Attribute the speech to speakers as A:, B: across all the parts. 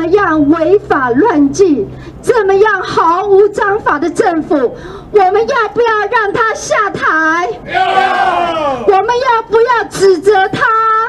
A: 么样违法乱纪、这么样毫无章法的政府，我们要不要让他下台？我们要不要指责他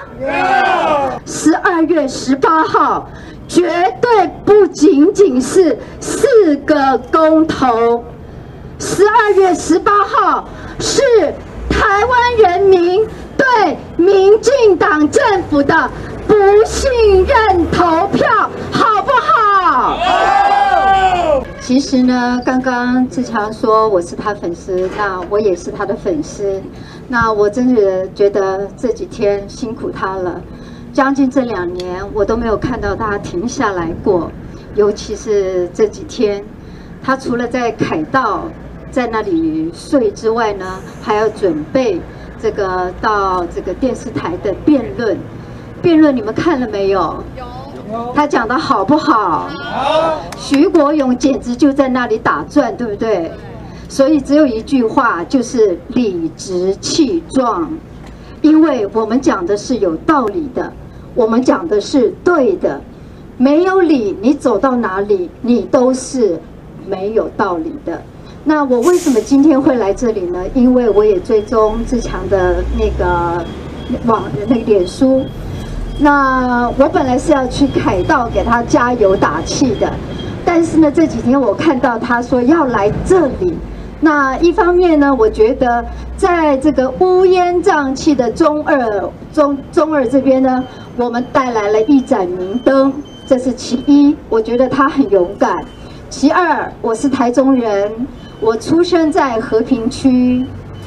A: ？12月18号，绝对不仅仅是4个公投。12月18号是台湾人民对民进党政府的不信任投票，好不好？其实呢，刚刚志强说我是他粉丝，那我也是他的粉丝。那我真的觉得这几天辛苦他了，将近这2年我都没有看到他停下来过，尤其是这几天，他除了在凯道在那里睡之外呢，还要准备这个到这个电视台的辩论。辩论你们看了没有？有。他讲的好不好？好。徐国勇简直就在那里打转，对不对？所以只有一句话，就是理直气壮。因为我们讲的是有道理的，我们讲的是对的。没有理，你走到哪里，你都是没有道理的。那我为什么今天会来这里呢？因为我也追踪志强的那个脸书。那我本来是要去凯道给他加油打气的，但是呢，这几天我看到他说要来这里。那一方面呢，我觉得在这个乌烟瘴气的中二这边呢，我们带来了一盏明灯，这是其一，我觉得他很勇敢。其二，我是台中人，我出生在和平区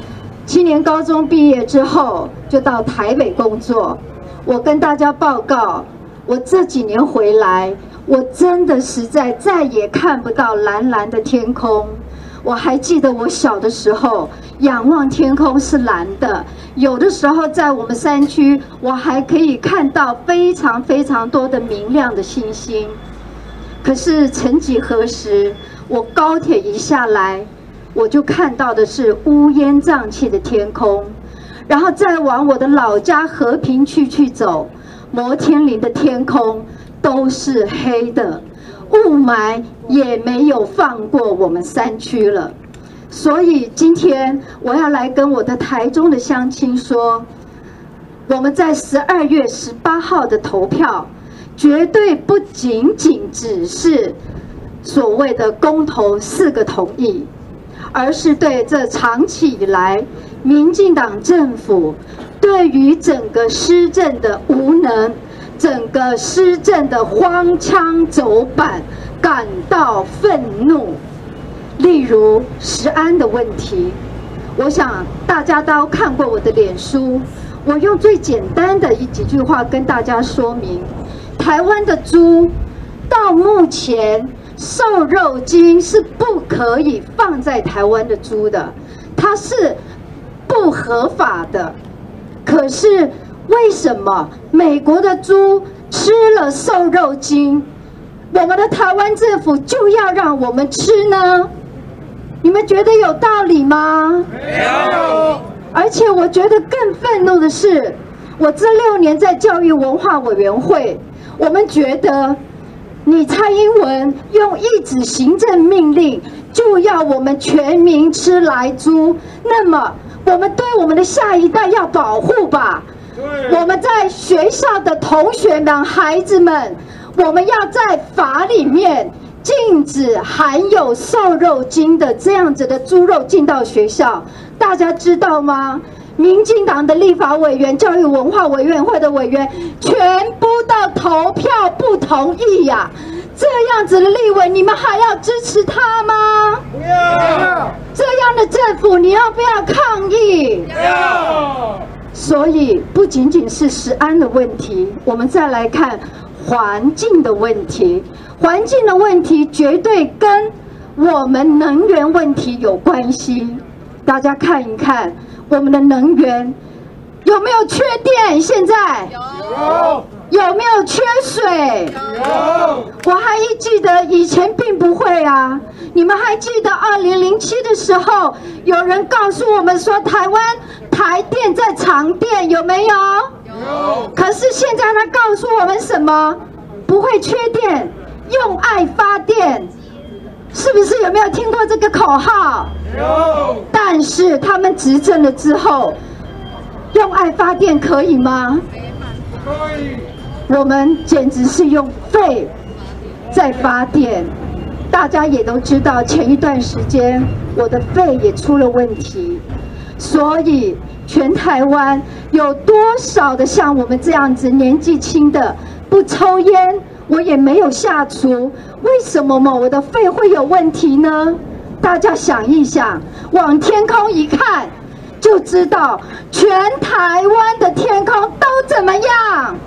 A: ，7年高中毕业之后就到台北工作。我跟大家报告，我这几年回来，我真的实在再也看不到蓝蓝的天空。我还记得我小的时候，仰望天空是蓝的，有的时候在我们山区，我还可以看到非常非常多的明亮的星星。可是曾几何时，我高铁一下来，我就看到的是乌烟瘴气的天空。然后再往我的老家和平区去走，摩天岭的天空都是黑的，雾霾也没有放过我们山区了。所以今天我要来跟我的台中的乡亲说，我们在12月18号的投票，绝对不仅仅只是所谓的公投4个同意，而是对这长期以来民进党政府对于整个施政的无能、整个施政的荒腔走板感到愤怒。例如食安的问题，我想大家都看过我的脸书，我用最简单的几句话跟大家说明：台湾的猪到目前瘦肉精是不可以放在台湾的猪的，它是不合法的。可是为什么美国的猪吃了瘦肉精，我们的台湾政府就要让我们吃呢？你们觉得有道理吗？没有。而且我觉得更愤怒的是，我这6年在教育文化委员会，我们觉得你蔡英文用一纸行政命令就要我们全民吃莱猪，那么我们对我们的下一代要保护吧。我们在学校的同学们、孩子们，我们要在法里面禁止含有瘦肉精的这样子的猪肉进到学校，大家知道吗？民进党的立法委员、教育文化委员会的委员全部都投票不同意呀！这样子的立委，你们还要支持他吗？不要！这样的政府，你要不要抗议？要！所以不仅仅是食安的问题，我们再来看环境的问题。环境的问题绝对跟我们能源问题有关系。大家看一看，我们的能源有没有缺电？现在有没有缺水？有。我还记得以前并不会啊。你们还记得2007的时候，有人告诉我们说台湾台电在藏电，有没有？有。可是现在他告诉我们什么？ 不会缺电，用爱发电，是不是？有没有听过这个口号？有。但是他们执政了之后，用爱发电可以吗？可以。我们简直是用肺在发电。大家也都知道，前一段时间我的肺也出了问题，所以全台湾有多少的像我们这样子年纪轻的不抽烟，我也没有下厨，为什么我的肺会有问题呢？大家想一想，往天空一看就知道，全台湾的天空都怎么样？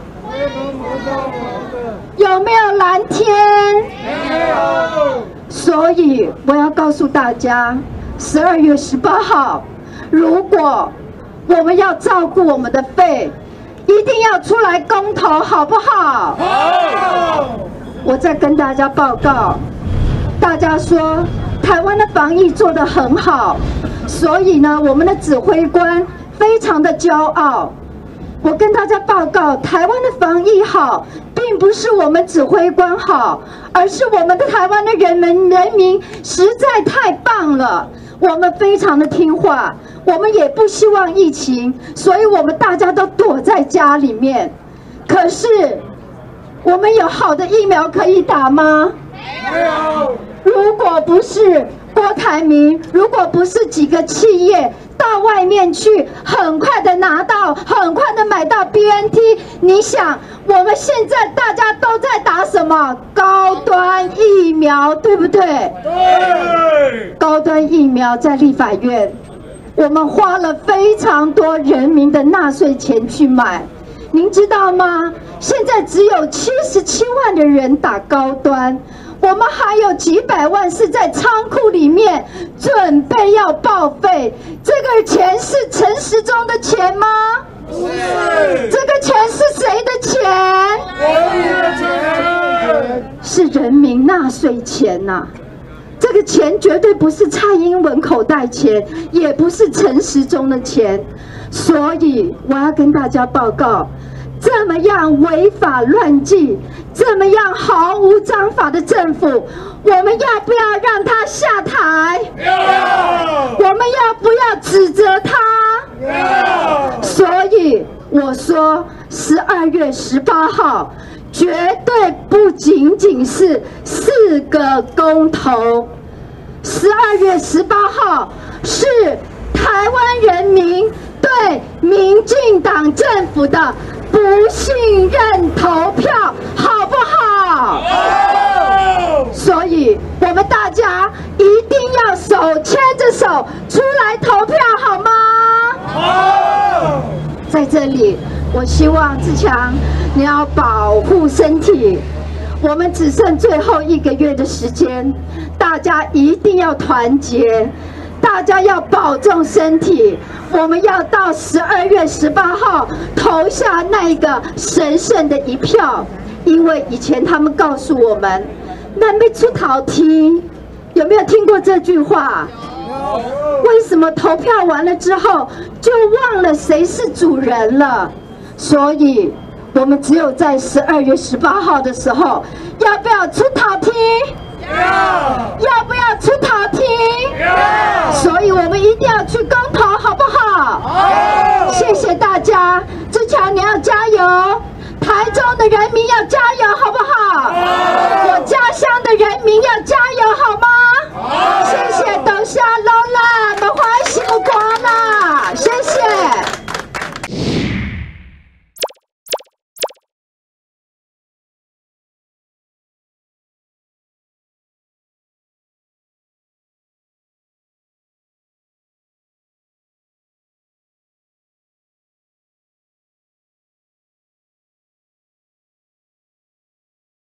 A: 有没有蓝天？没有。所以我要告诉大家，12月18号，如果我们要照顾我们的肺，一定要出来公投，好不好？好。我再跟大家报告，大家说台湾的防疫做得很好，所以呢，我们的指挥官非常的骄傲。我跟大家报告，台湾的防疫好，并不是我们指挥官好，而是我们的台湾的人民实在太棒了。我们非常的听话，我们也不希望疫情，所以我们大家都躲在家里面。可是，我们有好的疫苗可以打吗？没有。如果不是郭台铭，如果不是几个企业到外面去，很快的拿到，很快的买到 BNT， 你想，我们现在大家都在打什么？高端疫苗，对不对？对。高端疫苗在立法院，我们花了非常多人民的纳税钱去买，您知道吗？现在只有77万的人打高端。我们还有几百万是在仓库里面准备要报废，这个钱是陈时中的钱吗？不是。这个钱是谁的钱？国民的钱，是人民纳税钱呐。这个钱绝对不是蔡英文口袋钱，也不是陈时中的钱，所以我要跟大家报告。这么样违法乱纪，这么样毫无章法的政府，我们要不要让他下台？要。我们要不要指责他？要。所以我说，12月18号绝对不仅仅是4个公投，12月18号是台湾人民对民进党政府的不信任投票，好不好？好。所以我们大家一定要手牵着手出来投票，好吗？好。在这里，我希望自强，你要保护身体。我们只剩最后1个月的时间，大家一定要团结。大家要保重身体，我们要到12月18号投下那个神圣的一票，因为以前他们告诉我们，那没出头天，有没有听过这句话？为什么投票完了之后就忘了谁是主人了？所以我们只有在12月18号的时候，要不要出头天？要不要出头天？所以我们一定要去公投，好不好？好。谢谢大家，自强你要加油，台中的人民要加油，好不好？